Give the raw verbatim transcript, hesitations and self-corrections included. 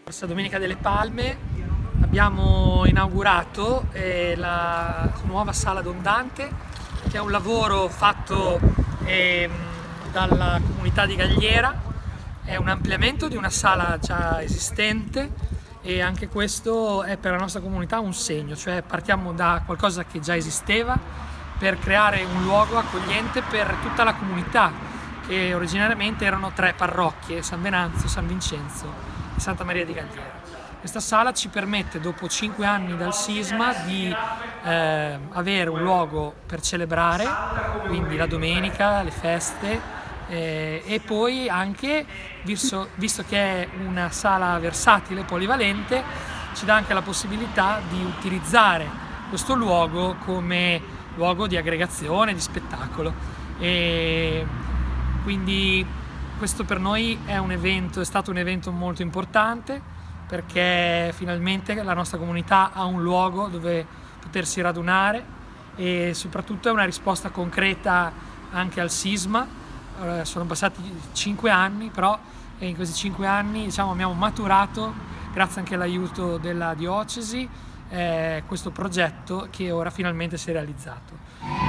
Questa Domenica delle Palme abbiamo inaugurato eh, la nuova sala Dondante, che è un lavoro fatto eh, dalla comunità di Gagliera. È un ampliamento di una sala già esistente e anche questo è per la nostra comunità un segno, cioè partiamo da qualcosa che già esisteva per creare un luogo accogliente per tutta la comunità, che originariamente erano tre parrocchie: San Venanzio, San Vincenzo e Santa Maria di Gagliera. Questa sala ci permette, dopo cinque anni dal sisma, di eh, avere un luogo per celebrare, quindi la domenica, le feste, eh, e poi anche, visto, visto che è una sala versatile, polivalente, ci dà anche la possibilità di utilizzare questo luogo come luogo di aggregazione, di spettacolo. E quindi questo per noi è un evento, è stato un evento molto importante, perché finalmente la nostra comunità ha un luogo dove potersi radunare e soprattutto è una risposta concreta anche al sisma. Eh, sono passati cinque anni, però in questi cinque anni, diciamo, abbiamo maturato, grazie anche all'aiuto della diocesi, eh, questo progetto che ora finalmente si è realizzato.